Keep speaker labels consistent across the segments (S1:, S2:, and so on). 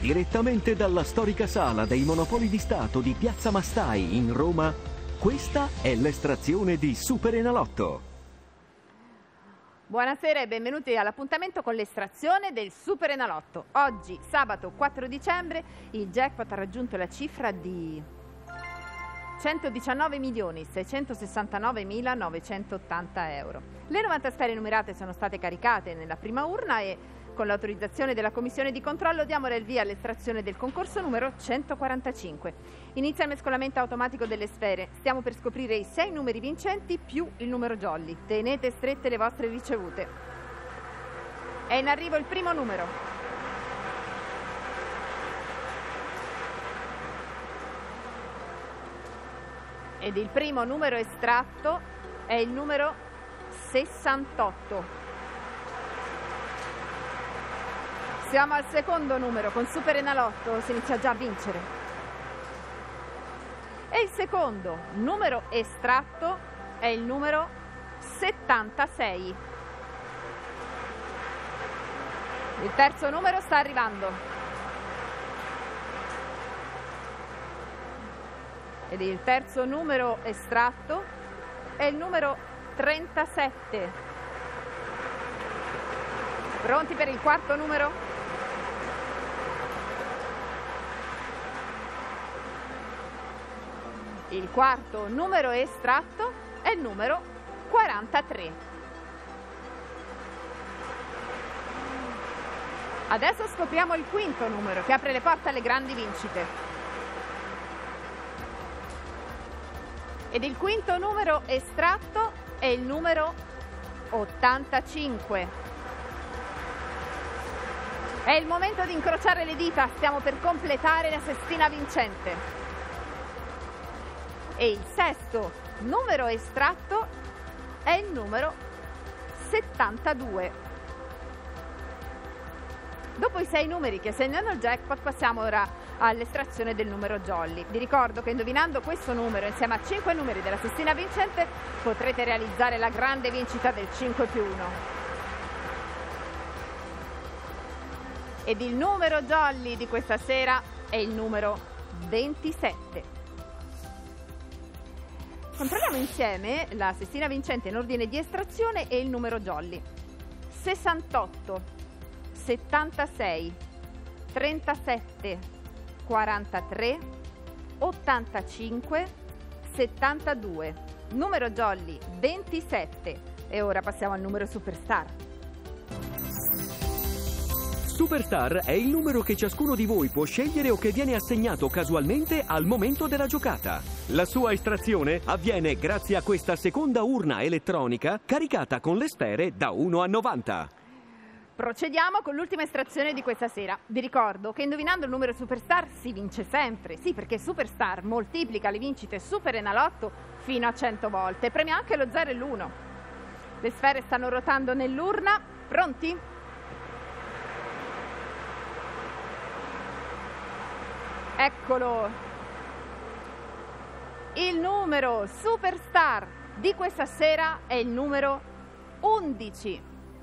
S1: Direttamente dalla storica sala dei Monopoli di Stato di Piazza Mastai in Roma, questa è l'estrazione di Super Enalotto.
S2: Buonasera e benvenuti all'appuntamento con l'estrazione del Super Enalotto. Oggi, sabato 4 dicembre, il jackpot ha raggiunto la cifra di 119.669.980 euro. Le 90 sfere numerate sono state caricate nella prima urna e con l'autorizzazione della Commissione di controllo diamo il via all'estrazione del concorso numero 145. Inizia il mescolamento automatico delle sfere. Stiamo per scoprire i 6 numeri vincenti più il numero jolly. Tenete strette le vostre ricevute. È in arrivo il primo numero. Ed il primo numero estratto è il numero 68. Siamo al secondo numero, con Super Enalotto si inizia già a vincere. E il secondo numero estratto è il numero 76. Il terzo numero sta arrivando. Ed il terzo numero estratto è il numero 37. Pronti per il quarto numero? Il quarto numero estratto è il numero 43. Adesso scopriamo il quinto numero che apre le porte alle grandi vincite. Ed il quinto numero estratto è il numero 85. È il momento di incrociare le dita, stiamo per completare la sestina vincente. E il sesto numero estratto è il numero 72. Dopo i 6 numeri che segnano il jackpot passiamo ora all'estrazione del numero jolly. Vi ricordo che indovinando questo numero insieme a 5 numeri della sestina vincente potrete realizzare la grande vincita del 5+1. Ed il numero jolly di questa sera è il numero 27. Controlliamo insieme la sestina vincente in ordine di estrazione e il numero jolly. 68, 76, 37, 43, 85, 72. Numero jolly 27. E ora passiamo al numero superstar.
S1: Superstar è il numero che ciascuno di voi può scegliere o che viene assegnato casualmente al momento della giocata. La sua estrazione avviene grazie a questa seconda urna elettronica caricata con le sfere da 1 a 90.
S2: Procediamo con l'ultima estrazione di questa sera. Vi ricordo che indovinando il numero superstar si vince sempre. Sì, perché Superstar moltiplica le vincite Super Enalotto fino a 100 volte. Premia anche lo 0 e l'1. Le sfere stanno ruotando nell'urna. Pronti? Eccolo, il numero superstar di questa sera è il numero 11.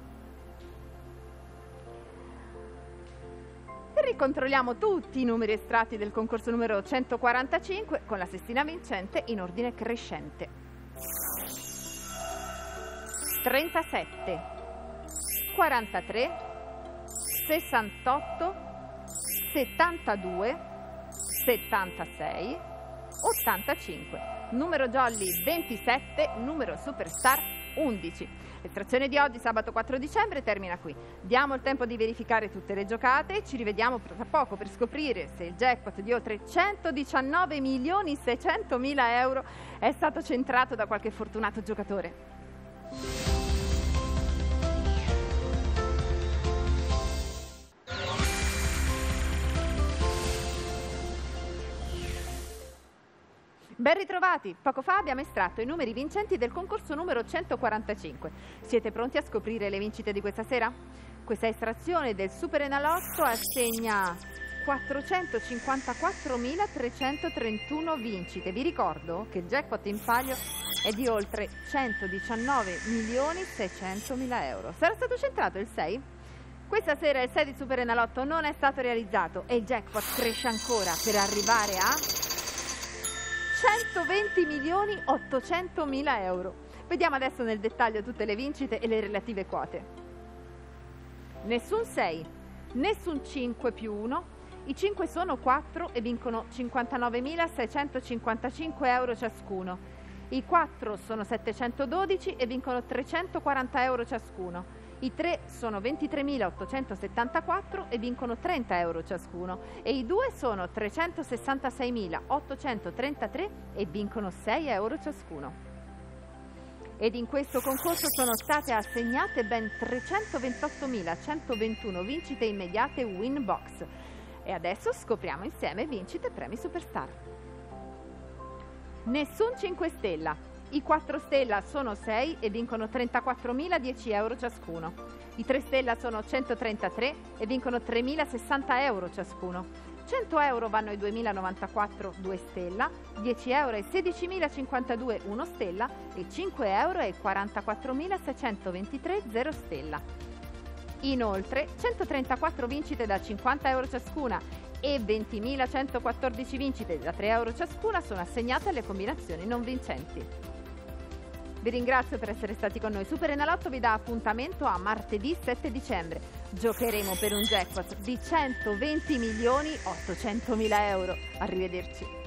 S2: E ricontrolliamo tutti i numeri estratti del concorso numero 145 con la sestina vincente in ordine crescente. 37, 43, 68, 72, 76, 85, numero jolly 27, numero superstar 11. L'estrazione di oggi, sabato 4 dicembre, termina qui. Diamo il tempo di verificare tutte le giocate e ci rivediamo tra poco per scoprire se il jackpot di oltre 119.600.000 euro è stato centrato da qualche fortunato giocatore. Ben ritrovati! Poco fa abbiamo estratto i numeri vincenti del concorso numero 145. Siete pronti a scoprire le vincite di questa sera? Questa estrazione del Super Enalotto assegna 454.331 vincite. Vi ricordo che il jackpot in palio è di oltre 119.600.000 euro. Sarà stato centrato il 6? Questa sera il 6 di Superenalotto non è stato realizzato e il jackpot cresce ancora per arrivare a 120.800.000 euro. Vediamo adesso nel dettaglio tutte le vincite e le relative quote. Nessun 6, nessun 5 più 1, i 5 sono 4 e vincono 59.655 euro ciascuno. I 4 sono 712 e vincono 340 euro ciascuno. I 3 sono 23.874 e vincono 30 euro ciascuno. E i 2 sono 366.833 e vincono 6 euro ciascuno. Ed in questo concorso sono state assegnate ben 328.121 vincite immediate Winbox. E adesso scopriamo insieme vincite premi Superstar. Nessun 5 stella. I 4 stella sono 6 e vincono 34.010 euro ciascuno. I 3 stella sono 133 e vincono 3.060 euro ciascuno. 100 euro vanno ai 2.094 2 stella, 10 euro ai 16.052 1 stella e 5 euro ai 44.623 0 stella. Inoltre 134 vincite da 50 euro ciascuna e 20.114 vincite da 3 euro ciascuna sono assegnate alle combinazioni non vincenti. Vi ringrazio per essere stati con noi. Superenalotto vi dà appuntamento a martedì 7 dicembre. Giocheremo per un jackpot di 120.800.000 euro. Arrivederci.